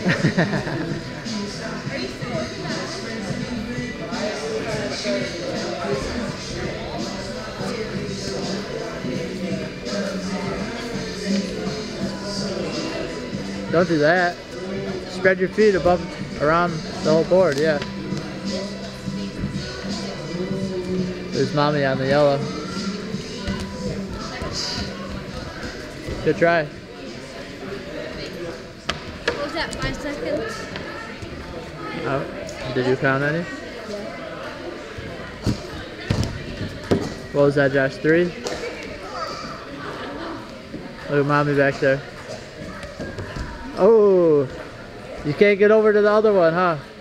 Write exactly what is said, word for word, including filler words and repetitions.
Don't do that. Spread your feet above, around the whole board, yeah. There's mommy on the yellow. Good try. What was that, five seconds? Oh, did you count any? Yeah. What was that, Josh? Three? Look at mommy back there. Oh, you can't get over to the other one, huh?